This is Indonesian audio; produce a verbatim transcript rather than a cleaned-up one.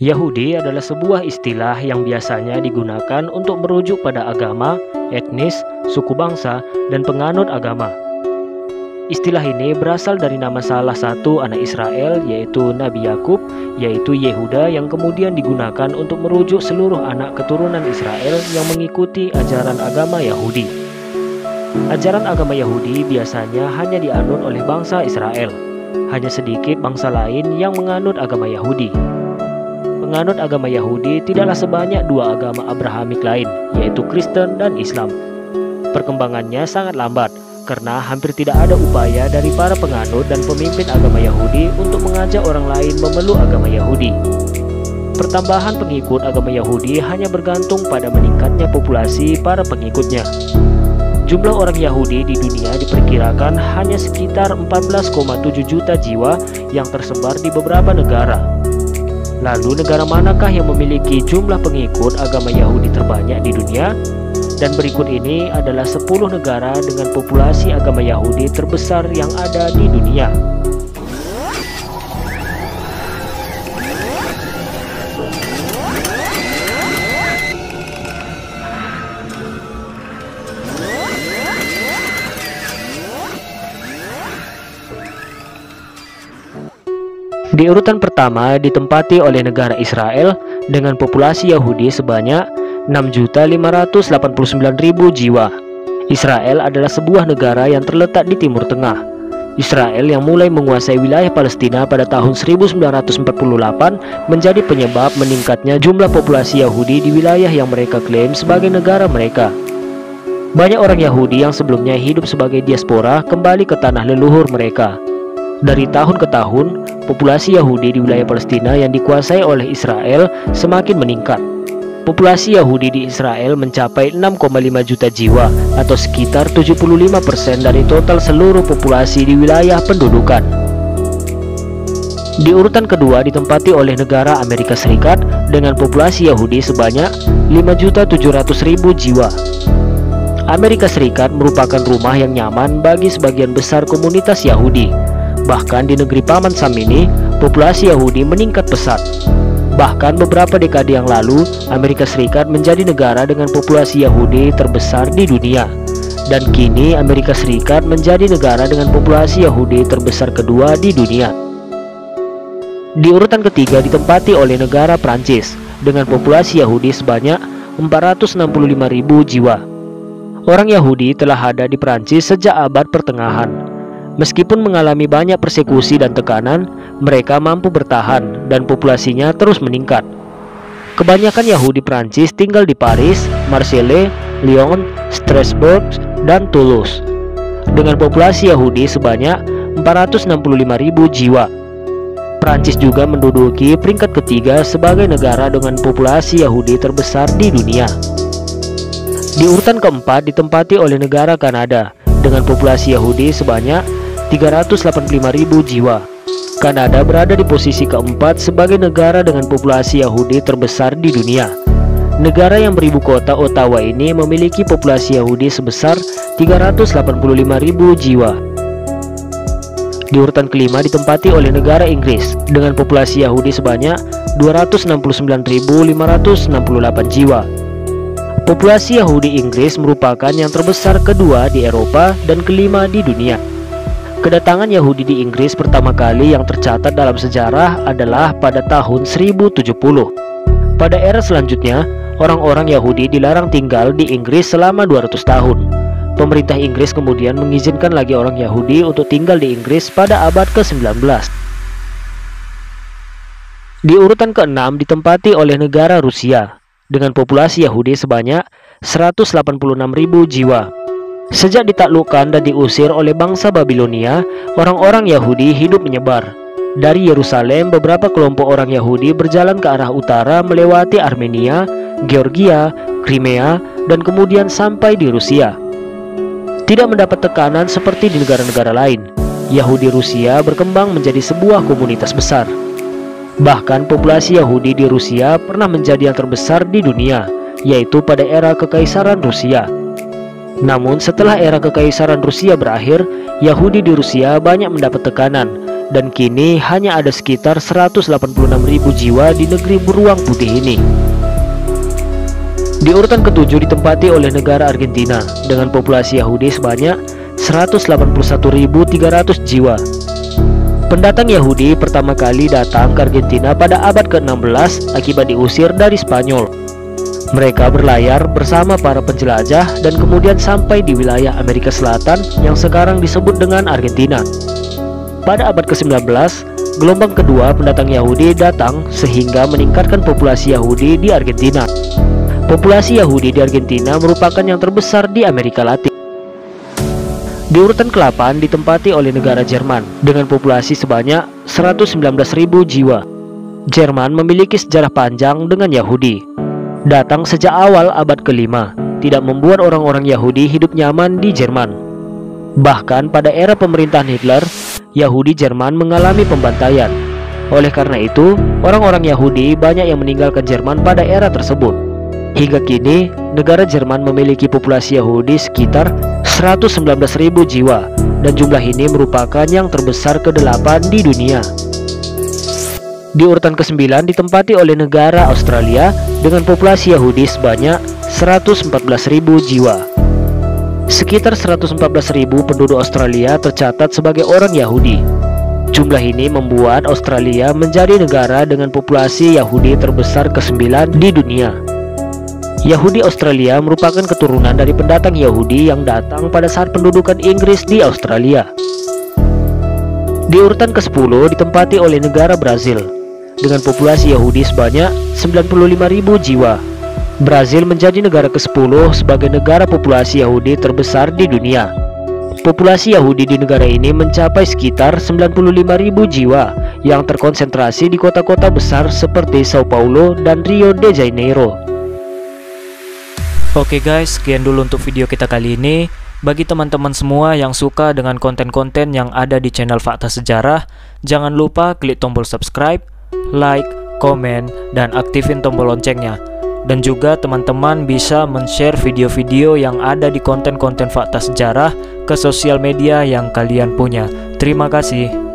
Yahudi adalah sebuah istilah yang biasanya digunakan untuk merujuk pada agama, etnis, suku bangsa, dan penganut agama. Istilah ini berasal dari nama salah satu anak Israel, yaitu Nabi Yakub, yaitu Yehuda, yang kemudian digunakan untuk merujuk seluruh anak keturunan Israel yang mengikuti ajaran agama Yahudi. Ajaran agama Yahudi biasanya hanya dianut oleh bangsa Israel. Hanya sedikit bangsa lain yang menganut agama Yahudi. Penganut agama Yahudi tidaklah sebanyak dua agama Abrahamik lain, yaitu Kristen dan Islam. Perkembangannya sangat lambat, karena hampir tidak ada upaya dari para penganut dan pemimpin agama Yahudi untuk mengajak orang lain memeluk agama Yahudi. Pertambahan pengikut agama Yahudi hanya bergantung pada meningkatnya populasi para pengikutnya. Jumlah orang Yahudi di dunia diperkirakan hanya sekitar empat belas koma tujuh juta jiwa yang tersebar di beberapa negara. Lalu negara manakah yang memiliki jumlah pengikut agama Yahudi terbanyak di dunia? Dan berikut ini adalah sepuluh negara dengan populasi agama Yahudi terbesar yang ada di dunia. Di urutan pertama ditempati oleh negara Israel dengan populasi Yahudi sebanyak enam juta lima ratus delapan puluh sembilan ribu jiwa. Israel adalah sebuah negara yang terletak di Timur Tengah. Israel yang mulai menguasai wilayah Palestina pada tahun seribu sembilan ratus empat puluh delapan menjadi penyebab meningkatnya jumlah populasi Yahudi di wilayah yang mereka klaim sebagai negara mereka. Banyak orang Yahudi yang sebelumnya hidup sebagai diaspora kembali ke tanah leluhur mereka. Dari tahun ke tahun, populasi Yahudi di wilayah Palestina yang dikuasai oleh Israel semakin meningkat. Populasi Yahudi di Israel mencapai enam koma lima juta jiwa atau sekitar tujuh puluh lima persen dari total seluruh populasi di wilayah pendudukan. Di urutan kedua ditempati oleh negara Amerika Serikat dengan populasi Yahudi sebanyak lima juta tujuh ratus ribu jiwa. Amerika Serikat merupakan rumah yang nyaman bagi sebagian besar komunitas Yahudi. Bahkan di negeri Paman Sam ini, populasi Yahudi meningkat pesat. Bahkan beberapa dekade yang lalu, Amerika Serikat menjadi negara dengan populasi Yahudi terbesar di dunia. Dan kini Amerika Serikat menjadi negara dengan populasi Yahudi terbesar kedua di dunia. Di urutan ketiga ditempati oleh negara Prancis dengan populasi Yahudi sebanyak empat ratus enam puluh lima ribu jiwa. Orang Yahudi telah ada di Prancis sejak abad pertengahan. Meskipun mengalami banyak persekusi dan tekanan, mereka mampu bertahan dan populasinya terus meningkat. Kebanyakan Yahudi Prancis tinggal di Paris, Marseille, Lyon, Strasbourg, dan Toulouse. Dengan populasi Yahudi sebanyak empat ratus enam puluh lima ribu jiwa. Prancis juga menduduki peringkat ketiga sebagai negara dengan populasi Yahudi terbesar di dunia. Di urutan keempat ditempati oleh negara Kanada dengan populasi Yahudi sebanyak tiga ratus delapan puluh lima ribu jiwa. Kanada berada di posisi keempat sebagai negara dengan populasi Yahudi terbesar di dunia. Negara yang beribu kota Ottawa ini memiliki populasi Yahudi sebesar tiga ratus delapan puluh lima ribu jiwa. Di urutan kelima ditempati oleh negara Inggris dengan populasi Yahudi sebanyak dua ratus enam puluh sembilan ribu lima ratus enam puluh delapan jiwa. Populasi Yahudi Inggris merupakan yang terbesar kedua di Eropa dan kelima di dunia. Kedatangan Yahudi di Inggris pertama kali yang tercatat dalam sejarah adalah pada tahun seribu tujuh puluh. Pada era selanjutnya, orang-orang Yahudi dilarang tinggal di Inggris selama dua ratus tahun. Pemerintah Inggris kemudian mengizinkan lagi orang Yahudi untuk tinggal di Inggris pada abad ke sembilan belas. Di urutan keenam ditempati oleh negara Rusia dengan populasi Yahudi sebanyak seratus delapan puluh enam ribu jiwa. Sejak ditaklukkan dan diusir oleh bangsa Babilonia, orang-orang Yahudi hidup menyebar. Dari Yerusalem, beberapa kelompok orang Yahudi berjalan ke arah utara melewati Armenia, Georgia, Crimea, dan kemudian sampai di Rusia. Tidak mendapat tekanan seperti di negara-negara lain, Yahudi Rusia berkembang menjadi sebuah komunitas besar. Bahkan populasi Yahudi di Rusia pernah menjadi yang terbesar di dunia, yaitu pada era Kekaisaran Rusia. Namun setelah era Kekaisaran Rusia berakhir, Yahudi di Rusia banyak mendapat tekanan dan kini hanya ada sekitar seratus delapan puluh enam ribu jiwa di negeri beruang putih ini. Di urutan ketujuh ditempati oleh negara Argentina dengan populasi Yahudi sebanyak seratus delapan puluh satu ribu tiga ratus jiwa. Pendatang Yahudi pertama kali datang ke Argentina pada abad ke enam belas akibat diusir dari Spanyol. Mereka berlayar bersama para penjelajah dan kemudian sampai di wilayah Amerika Selatan yang sekarang disebut dengan Argentina. Pada abad ke sembilan belas, gelombang kedua pendatang Yahudi datang sehingga meningkatkan populasi Yahudi di Argentina. Populasi Yahudi di Argentina merupakan yang terbesar di Amerika Latin. Di urutan ke delapan ditempati oleh negara Jerman dengan populasi sebanyak seratus sembilan belas ribu jiwa. Jerman memiliki sejarah panjang dengan Yahudi. Datang sejak awal abad kelima, tidak membuat orang-orang Yahudi hidup nyaman di Jerman. Bahkan pada era pemerintahan Hitler, Yahudi Jerman mengalami pembantaian. Oleh karena itu, orang-orang Yahudi banyak yang meninggalkan Jerman pada era tersebut. Hingga kini, negara Jerman memiliki populasi Yahudi sekitar seratus sembilan belas ribu jiwa, dan jumlah ini merupakan yang terbesar kedelapan di dunia. Di urutan kesembilan ditempati oleh negara Australia dengan populasi Yahudi sebanyak seratus empat belas ribu jiwa. Sekitar seratus empat belas ribu penduduk Australia tercatat sebagai orang Yahudi. Jumlah ini membuat Australia menjadi negara dengan populasi Yahudi terbesar kesembilan di dunia. Yahudi Australia merupakan keturunan dari pendatang Yahudi yang datang pada saat pendudukan Inggris di Australia. Di urutan ke sepuluh ditempati oleh negara Brazil dengan populasi Yahudi sebanyak sembilan puluh lima ribu jiwa. Brazil menjadi negara ke sepuluh sebagai negara populasi Yahudi terbesar di dunia. Populasi Yahudi di negara ini mencapai sekitar sembilan puluh lima ribu jiwa yang terkonsentrasi di kota-kota besar seperti Sao Paulo dan Rio de Janeiro. Oke guys, sekian dulu untuk video kita kali ini. Bagi teman-teman semua yang suka dengan konten-konten yang ada di channel Fakta Sejarah, jangan lupa klik tombol subscribe, like, komen, dan aktifin tombol loncengnya. Dan juga teman-teman bisa men-share video-video yang ada di konten-konten Fakta Sejarah ke sosial media yang kalian punya. Terima kasih.